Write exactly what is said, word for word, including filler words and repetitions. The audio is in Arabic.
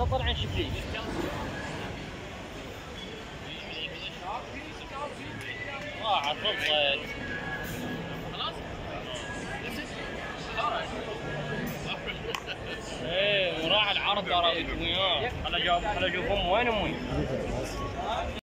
طلع شكلي. راح الصيد. خلاص؟ ايه وراح العرض ترى وياه. خل اشوف خل اشوف امي وين امي؟